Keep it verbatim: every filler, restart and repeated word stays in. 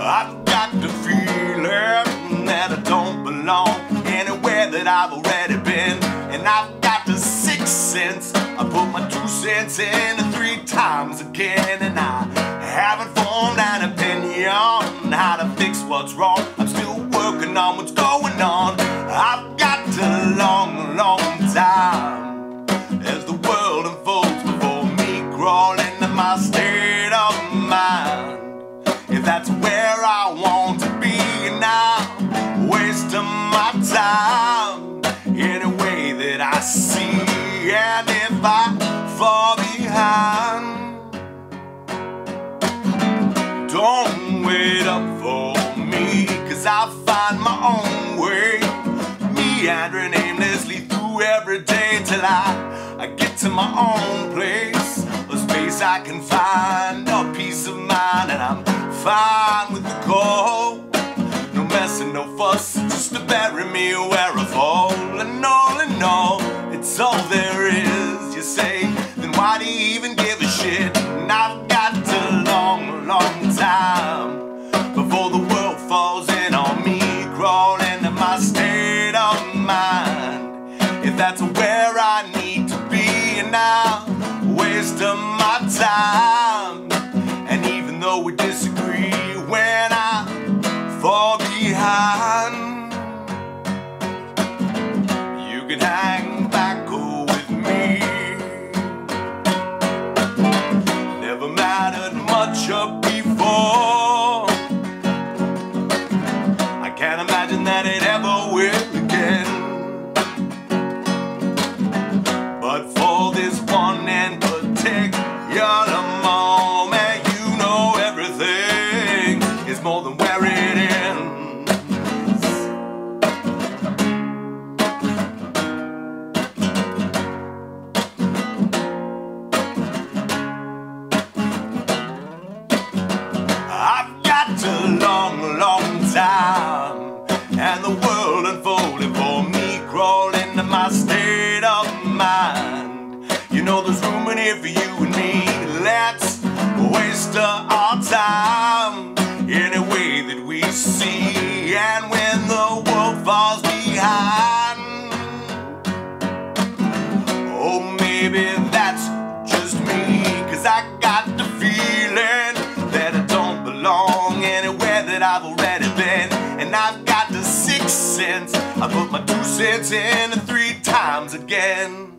I've got the feeling that I don't belong anywhere that I've already been. And I've got the sixth sense, I put my two cents in three times again. And I haven't formed an opinion on how to fix what's wrong. I'm still working on what's going on. I've got a long, long time as the world unfolds before me, crawling to my state of mind. If that's where I want to be now, wasting my time in a way that I see. And if I fall behind, don't wait up for me, 'cause I'll find my own way, meandering aimlessly through every day till I, I get to my own place, a space I can find a peace of mind. And I'm fine with the cold, no mess and no fuss, just to bury me where I fall. And all in all, it's all there is. You say, then why do you even give a shit? And I've got a long, long time before the world falls in on me, crawling to my state of mind. If that's where I need to be, and I'm wasting my time. And even though we disagree, when I fall behind, you can hang back with me. Never mattered much up before, I can't imagine that it ever will again. But for this one in particular moment, you know everything is more than where it ends. I've got a long, long time, and the world unfolded for me, crawling to my state of mind. You know there's room in here for you and me. Let's waste our time in a way that we see. And when the world falls behind, oh, maybe that's just me, 'cause I got the feeling that I don't belong anywhere that I've already been. And I've got the sixth sense, I put my two cents in three times again.